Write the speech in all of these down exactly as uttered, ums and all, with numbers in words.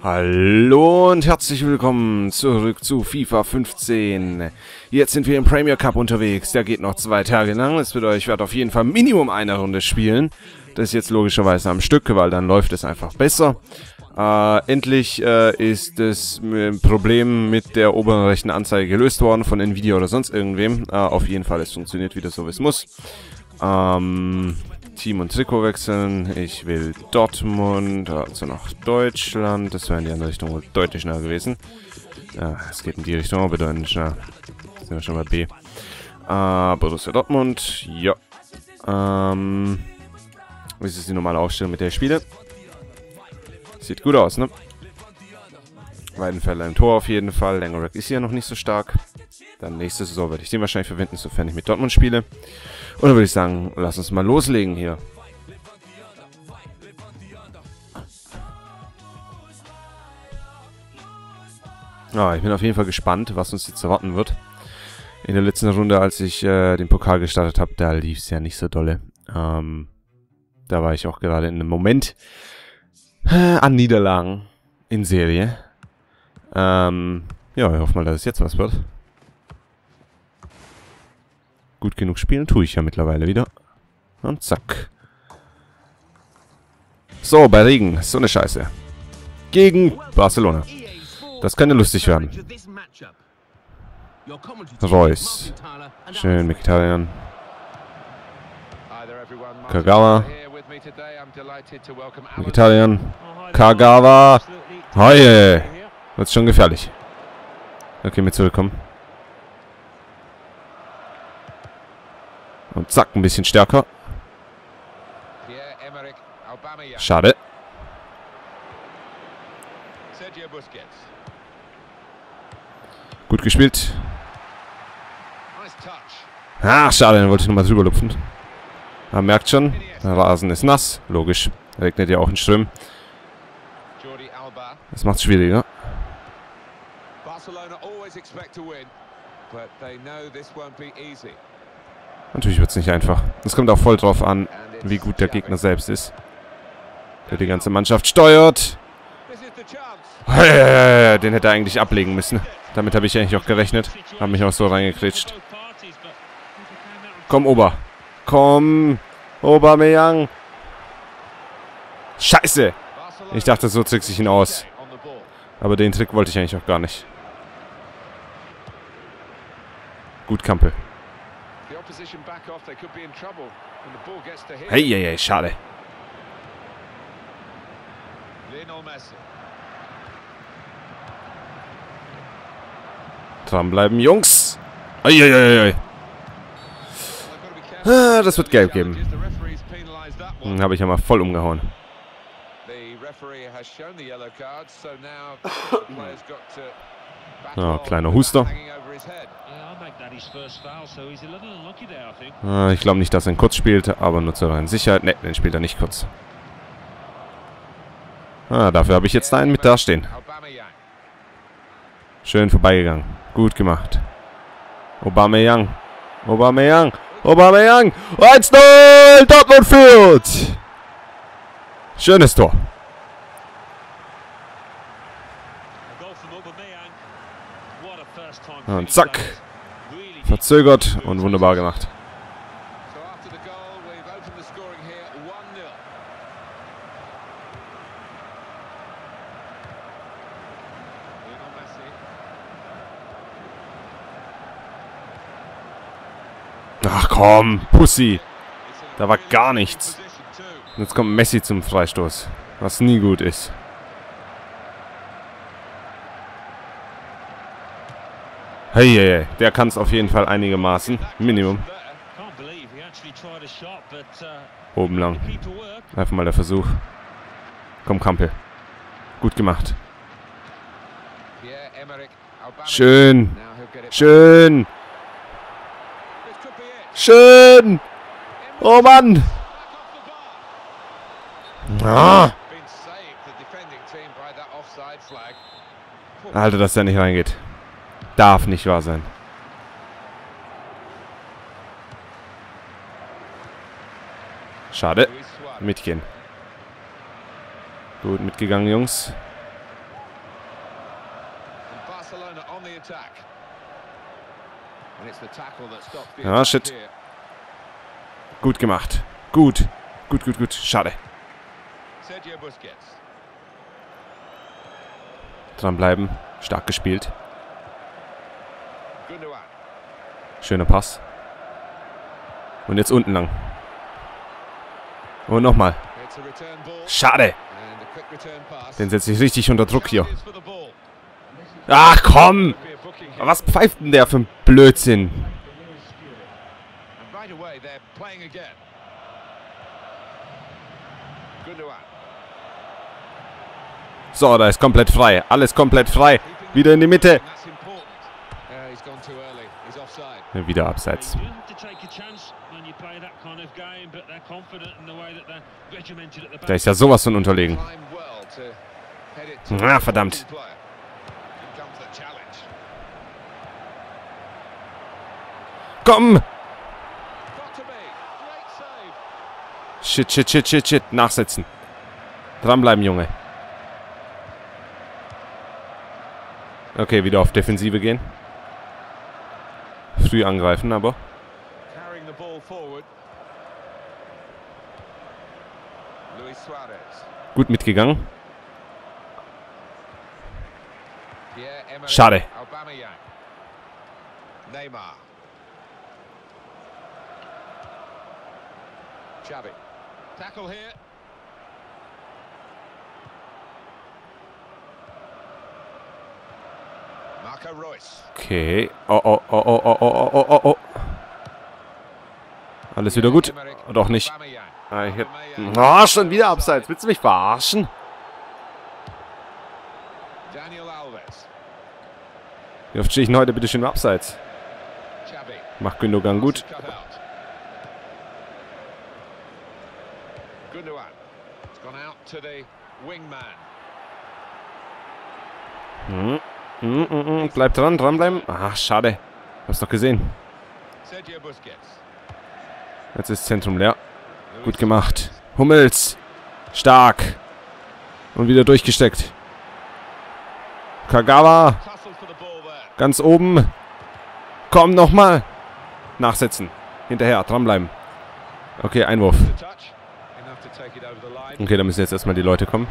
Hallo und herzlich willkommen zurück zu FIFA fünfzehn. Jetzt sind wir im Premier Cup unterwegs. Der geht noch zwei Tage lang. Das bedeutet, ich werde auf jeden Fall Minimum eine Runde spielen. Das ist jetzt logischerweise am Stück, weil dann läuft es einfach besser. Äh, endlich äh, ist das Problem mit der oberen rechten Anzeige gelöst worden von Nvidia oder sonst irgendwem. Äh, auf jeden Fall, es funktioniert wieder so, wie es muss. Ähm... Team und Trikot wechseln. Ich will Dortmund, also nach Deutschland. Das wäre in die andere Richtung wohl deutlich schneller gewesen. Ja, es geht in die Richtung, aber bedeutend schneller. Sind wir schon bei B. Äh, Borussia Dortmund. Ja. Ähm. Das ist die normale Aufstellung, mit der ich spiele. Sieht gut aus, ne? Weidenfeller im Tor auf jeden Fall. Langerack ist hier noch nicht so stark. Dann nächste Saison werde ich den wahrscheinlich verwenden, sofern ich mit Dortmund spiele. Und dann würde ich sagen, lass uns mal loslegen hier. Ja, ich bin auf jeden Fall gespannt, was uns jetzt erwarten wird. In der letzten Runde, als ich äh, den Pokal gestartet habe, da lief es ja nicht so dolle. Ähm, da war ich auch gerade in einem Moment äh, an Niederlagen in Serie. Ähm, ja, ich hoffe mal, dass es jetzt was wird. Gut genug spielen tue ich ja mittlerweile wieder. Und zack. So, bei Regen. So eine Scheiße. Gegen Barcelona. Das könnte lustig werden. Reus. Schön, Mkhitaryan. Kagawa. Mkhitaryan. Kagawa. Heie. Wird schon gefährlich. Okay, mit zurückkommen. Und zack, ein bisschen stärker. Schade. Gut gespielt. Ach, schade, dann wollte ich nochmal drüber lupfen. Man merkt schon, der Rasen ist nass. Logisch. Regnet ja auch in Strömen. Das macht es schwieriger. Natürlich wird es nicht einfach. Es kommt auch voll drauf an, wie gut der Gegner selbst ist. Der die ganze Mannschaft steuert. Den hätte er eigentlich ablegen müssen. Damit habe ich eigentlich auch gerechnet. Habe mich auch so reingekritscht. Komm, Ober. Komm, Aubameyang. Scheiße. Ich dachte, so trickse ich ihn aus. Aber den Trick wollte ich eigentlich auch gar nicht. Gut, Kampel. Hey, hey, hey, schade. Dranbleiben, Jungs. Eieiei. Ah, das wird gelb geben. Hm, habe ich ja mal voll umgehauen. Oh, kleiner Huster. Ah, ich glaube nicht, dass er ihn kurz spielt, aber nur zur reinen Sicherheit. Ne, den spielt er nicht kurz. Ah, dafür habe ich jetzt einen mit dastehen. Schön vorbeigegangen. Gut gemacht. Aubameyang. Aubameyang. Aubameyang. eins null. Dortmund führt. Schönes Tor. Und zack. Verzögert und wunderbar gemacht. Ach komm, Pussy. Da war gar nichts. Und jetzt kommt Messi zum Freistoß. Was nie gut ist. Hey, hey, hey. Der kann es auf jeden Fall einigermaßen. Minimum. Oben lang. Einfach mal der Versuch. Komm, Kampel. Gut gemacht. Schön. Schön. Schön. Oh Mann. Ah. Alter, dass der nicht reingeht. Darf nicht wahr sein. Schade. Mitgehen. Gut mitgegangen, Jungs. Ja, shit. Gut gemacht. Gut. Gut, gut, gut. Schade. Dranbleiben. Stark gespielt. Schöner Pass. Und jetzt unten lang. Und nochmal. Schade. Den setze ich richtig unter Druck hier. Ach komm! Was pfeift denn der für ein Blödsinn? So, da ist komplett frei. Alles komplett frei. Wieder in die Mitte. Ja, wieder abseits. Da ist ja sowas von unterlegen. Ah, verdammt. Komm! Shit, shit, shit, shit, shit. Nachsetzen. Dranbleiben, Junge. Okay, wieder auf Defensive gehen. Früh angreifen, aber. Gut mitgegangen. Schade. Okay. Oh, oh, oh, oh, oh, oh, oh, oh, oh. Alles wieder gut? Doch nicht. Ah, ich hab... Oh, schon wieder abseits. Willst du mich verarschen? Wie oft stehe ich denn heute bitte schön im Abseits? Macht Gündogan gut. Hm. Hm, hm, hm. Bleib dran, dranbleiben. Ach, schade. Hab's doch gesehen. Jetzt ist das Zentrum leer. Gut gemacht. Hummels. Stark. Und wieder durchgesteckt. Kagawa. Ganz oben. Komm, nochmal. Nachsetzen. Hinterher, dranbleiben. Okay, Einwurf. Okay, da müssen jetzt erstmal die Leute kommen.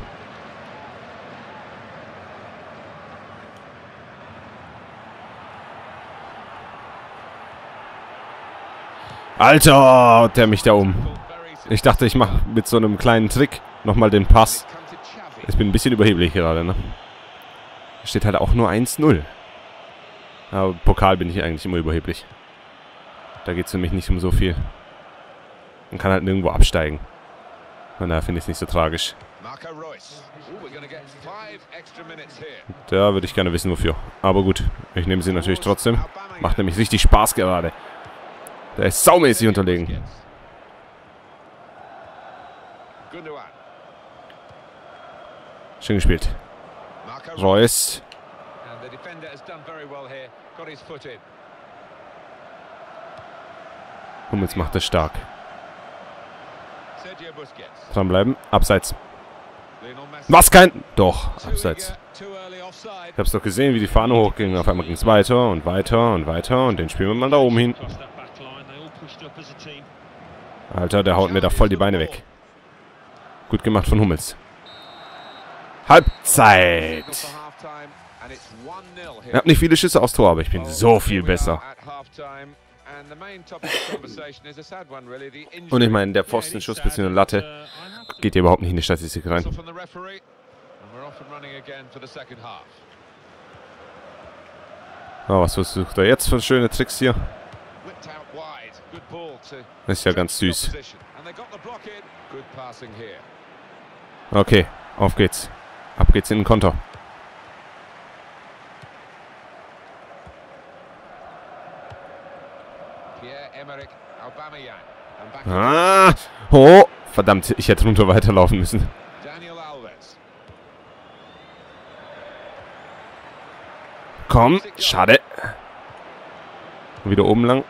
Alter, der mich da um. Ich dachte, ich mache mit so einem kleinen Trick nochmal den Pass. Ich bin ein bisschen überheblich gerade, ne? Steht halt auch nur eins null. Aber Pokal bin ich eigentlich immer überheblich. Da geht es für mich nicht um so viel. Man kann halt nirgendwo absteigen. Von daher finde ich es nicht so tragisch. Da würde ich gerne wissen, wofür. Aber gut, ich nehme sie natürlich trotzdem. Macht nämlich richtig Spaß gerade. Der ist saumäßig unterlegen. Schön gespielt. Reus. Hummels macht das stark. Dranbleiben. Abseits. Was kein... Doch, abseits. Ich hab's doch gesehen, wie die Fahne hochging. Auf einmal ging es weiter und weiter und weiter. Und den spielen wir mal da oben hin. Alter, der haut mir da voll die Beine weg. Gut gemacht von Hummels. Halbzeit. Ich habe nicht viele Schüsse aufs Tor, aber ich bin so viel besser. Und ich meine, der Pfostenschuss bzw. Latte geht hier überhaupt nicht in die Statistik rein. Oh, was versucht er jetzt für schöne Tricks hier? Das ist ja ganz süß. Okay, auf geht's. Ab geht's in den Konter. Ah! Oh! Verdammt, ich hätte runter weiterlaufen müssen. Komm, schade. Wieder oben lang.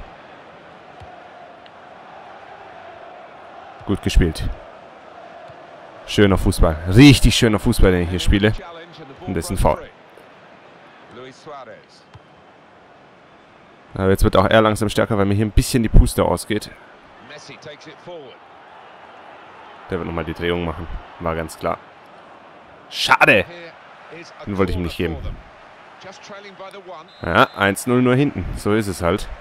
Gut gespielt. Schöner Fußball. Richtig schöner Fußball, den ich hier spiele. Und das ist ein Foul. Aber jetzt wird auch er langsam stärker, weil mir hier ein bisschen die Puste ausgeht. Der wird nochmal die Drehung machen. War ganz klar. Schade! Den wollte ich ihm nicht geben. Ja, eins null nur hinten. So ist es halt.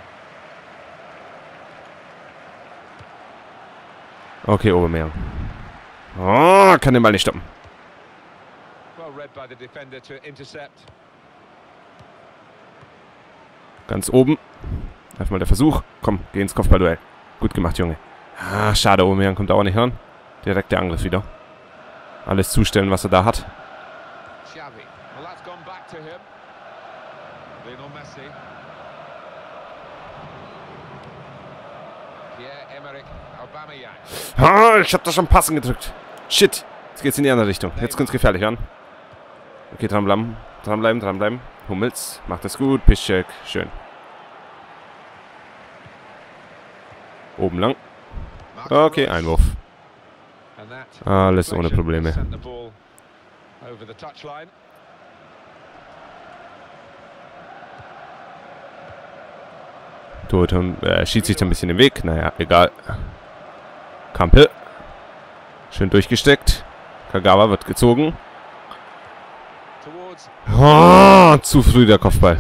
Okay, Aubameyang. Oh, kann den Ball nicht stoppen. Ganz oben. Einfach mal der Versuch. Komm, geh ins Kopfballduell. Gut gemacht, Junge. Ah, schade, Aubameyang kommt auch nicht ran. Direkt der Angriff wieder. Alles zustellen, was er da hat. Ah, ich hab da schon passen gedrückt. Shit. Jetzt geht's in die andere Richtung. Jetzt könnte es gefährlich werden. Okay, dranbleiben. Dranbleiben, dranbleiben. Hummels macht das gut. Piszczek. Schön. Oben lang. Okay, Einwurf. Alles ohne Probleme. Torhüter äh, schießt sich da ein bisschen im Weg. Naja, egal. Kampel. Schön durchgesteckt. Kagawa wird gezogen. Oh, zu früh der Kopfball.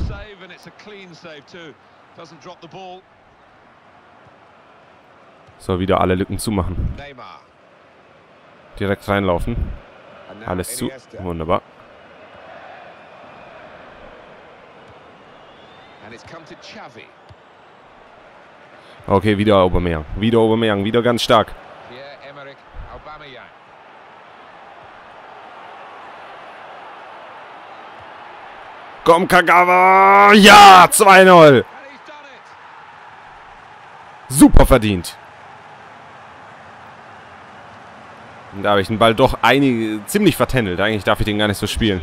So, wieder alle Lücken zumachen. Direkt reinlaufen. Alles zu. Wunderbar. Okay, wieder Aubameyang. Wieder Aubameyang. Wieder ganz stark. Komm, Kagawa! Ja! zwei null! Super verdient. Und da habe ich den Ball doch einige, ziemlich vertändelt. Eigentlich darf ich den gar nicht so spielen.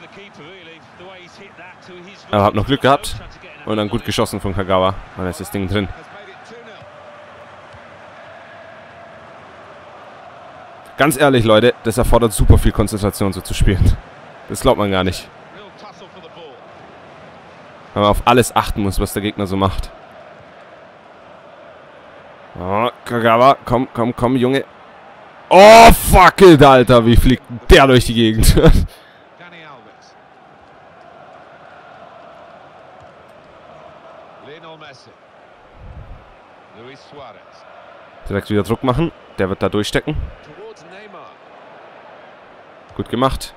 Aber habe noch Glück gehabt. Und dann gut geschossen von Kagawa. Und dann ist das Ding drin. Ganz ehrlich, Leute, das erfordert super viel Konzentration, so zu spielen. Das glaubt man gar nicht. Weil man auf alles achten muss, was der Gegner so macht. Oh, Kagawa, komm, komm, komm, Junge. Oh, fuck it, Alter, wie fliegt der durch die Gegend? Direkt wieder Druck machen. Der wird da durchstecken. Gut gemacht.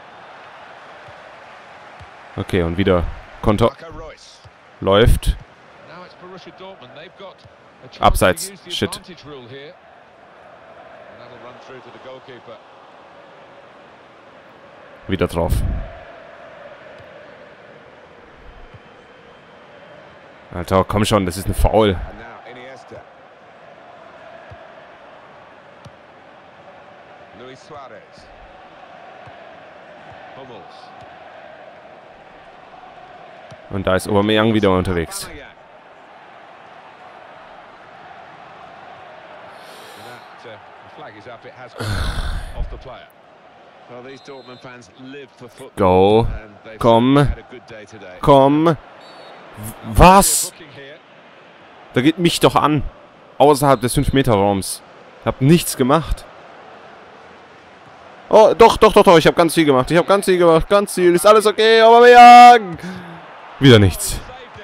Okay, und wieder Konter. Läuft. Abseits. Shit. Wieder drauf. Alter, komm schon, das ist ein Foul. Und da ist Aubameyang wieder unterwegs. Go. Komm. Komm. Was? Da geht mich doch an. Außerhalb des fünf Meter Raums. Ich hab nichts gemacht. Oh, doch, doch, doch, doch. Ich habe ganz viel gemacht. Ich habe ganz viel gemacht. Ganz viel. Ist alles okay. Aubameyang. Wieder nichts.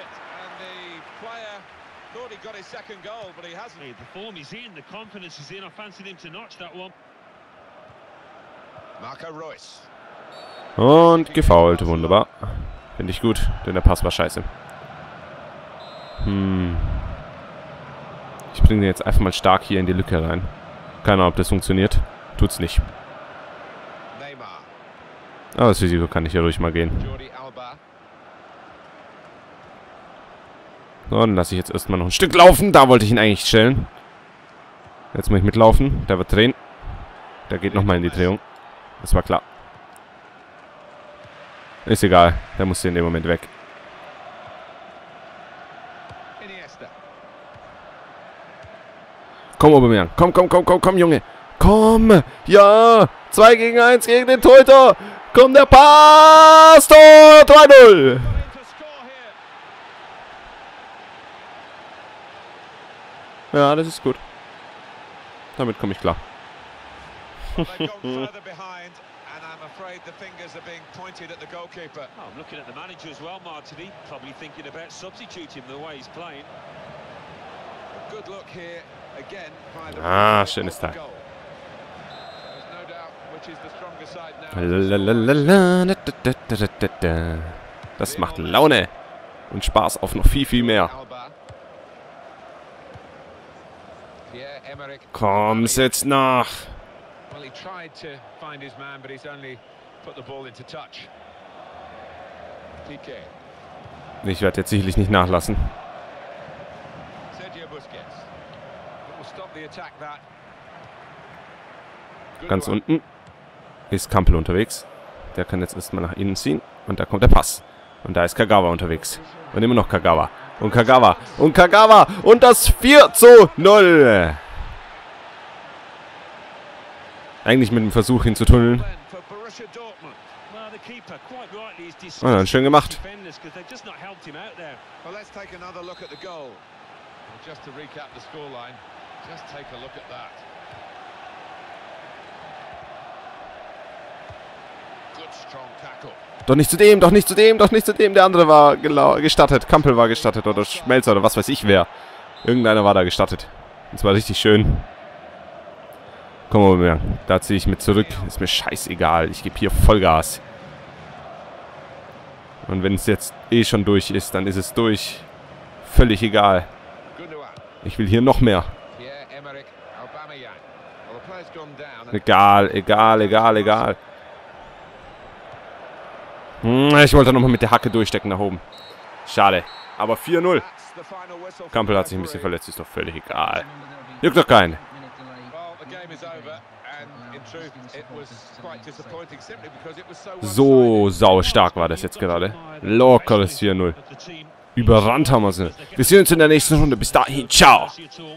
Und gefoult. Wunderbar. Finde ich gut, denn der Pass war scheiße. Hm. Ich bringe den jetzt einfach mal stark hier in die Lücke rein. Keine Ahnung, ob das funktioniert. Tut's nicht. Aber das Risiko kann ich ja ruhig mal gehen. So, dann lasse ich jetzt erstmal noch ein Stück laufen. Da wollte ich ihn eigentlich stellen. Jetzt muss ich mitlaufen. Der wird drehen. Der geht nochmal in die Drehung. Das war klar. Ist egal. Der musste in dem Moment weg. Komm, Aubameyang. Komm, komm, komm, komm, komm, Junge. Komm. Ja. zwei gegen eins gegen den Torhüter. Komm, der Pass. Tor. drei null. Ja, das ist gut. Damit komme ich klar. Well, they've gone further behind, and I'm afraid the fingers are being pointed at the goalkeeper. Oh, I'm looking at the manager as well, Martini. Probably thinking about substituting the way he's playing. A good look here again by the Ah, schönes Teil. goal. There's no doubt which is the stronger side now. Das macht Laune. Und Spaß auf noch viel, viel mehr. Alba. Pierre-Emerick. Komm, setz nach. Well, he tried to find his man, but he's only put the ball into touch. Piqué. Ich werde jetzt sicherlich nicht nachlassen. Sergio Busquets. It will stop the attack that. Good Ganz work. unten ist Kampel unterwegs. Der kann jetzt erstmal nach innen ziehen. Und da kommt der Pass. Und da ist Kagawa unterwegs. Und immer noch Kagawa. Und Kagawa. Und Kagawa. Und das vier zu null. Eigentlich mit dem Versuch hinzutunneln. For Borussia Dortmund. Well, the keeper, quite rightly, is dismissed Ah, dann schön gemacht. defenders because they've just not helped him out there. Well, let's take another look at the goal. And just to recap the scoreline, just take a look at that. Good strong tackle. Doch nicht zu dem, doch nicht zu dem, doch nicht zu dem. Der andere war gestattet. Kampel war gestattet oder Schmelzer oder was weiß ich wer. Irgendeiner war da gestattet. Und zwar richtig schön. Komm mal, da ziehe ich mit zurück. Ist mir scheißegal. Ich gebe hier Vollgas. Und wenn es jetzt eh schon durch ist, dann ist es durch. Völlig egal. Gundogan. Ich will hier noch mehr. Pierre-Emerick Aubameyang. Well, the play's gone down. Egal, egal, egal, egal. Hm, ich wollte nochmal mit der Hacke durchstecken nach oben. Schade. Aber vier null. That's the final whistle for Kampel the hat sich ein bisschen referee. verletzt. Ist doch völlig egal. Juckt doch keinen. Well, the game is over, and in truth, it was quite disappointing simply because it was so So one-sided. sau stark war das jetzt gerade. Lockeres vier null. Überrannt haben wir sie. Wir sehen uns in der nächsten Runde. Bis dahin. Ciao.